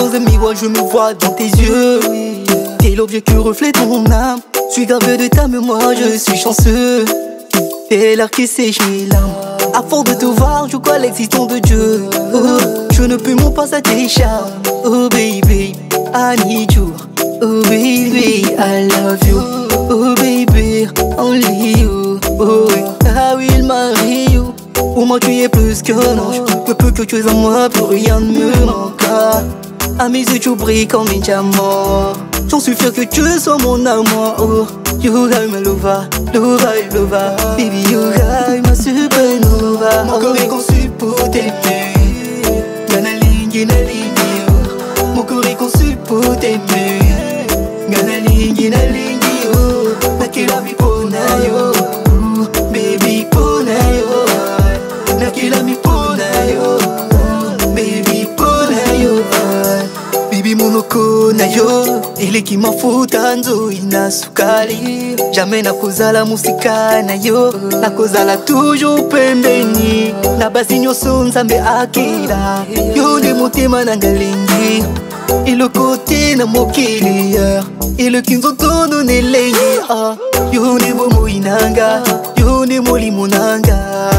Dans un miroir je me vois dans tes yeux. T'es l'objet qui reflète mon âme. Suis gravé de ta mémoire, je suis chanceux. T'es l'air qui sèche mes larmes. À force de te voir, je crois l'existence de Dieu. Oh, je ne peux m'en passer à tes charmes. Oh baby, I need you. Oh baby, I love you. Oh baby, only you. Oh, I will marry you. Pour moi tu es plus qu'un ange. Que peu que tu es en moi, plus rien ne me manque. À mes yeux tu brilles comme un diamant. J'en suis fier que tu sois mon amour. Oh, you are my lover, lover, lover. Baby, you are my supernova. Mon corps est conçu pour t'aimer. Ganaling, ganaling, oh. Mon corps est conçu pour t'aimer. Ganaling, ganaling, oh. Nakila mi pona yo. Baby pona yo. Nakila mi pona yo. Baby pona yo. Bibi monoko na yo. Ile kimafuta nzuri na sukari. Jamais nakozala musika na yo. Nakozala toujours pembeni. Na basi nyonso nzambe akila. Yo nde motema na ngalengi. Et le côté na mokili. Et le kinzoto nonelenge. Yo nde bomo inanga. Yo nde molimo nanga.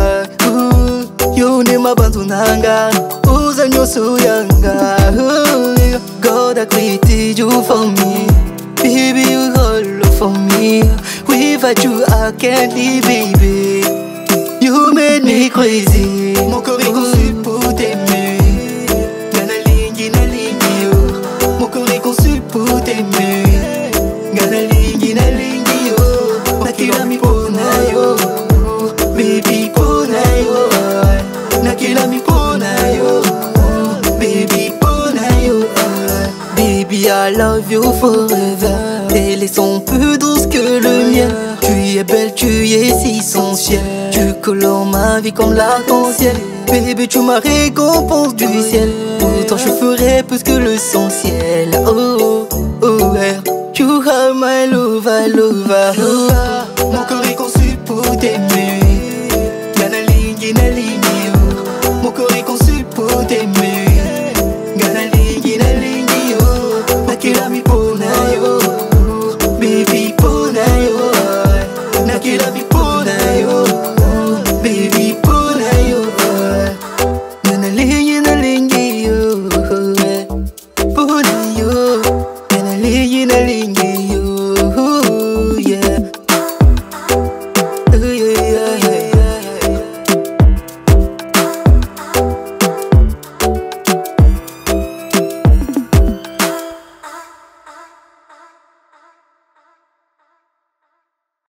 Yo nde mabanzo nanga. Oza nyonso yanga. God I created you for me. Baby, you all for me. Without you, I can't live, baby. You made me crazy. Mon corps est conçu pour t'aimer. Ganaling, ganaling, yo. Mon corps est conçu pour t'aimer. Ganaling, ganaling, yo. Nakila mi pona yo. Baby, pona yo. Nakila mi pona yo. Baby, pona yo. Baby, I love you forever. Tes laits sont plus douces que le miel. Tu es belle, tu es si sensuelle. Tu colores ma vie comme l'arc-en-ciel. Baby, tu ma récompense du ciel. Pourtant je ferai plus que l'essentiel. Oh, oh, yeah. You are my lover, lover. Mon corps est conçu pour t'aimer.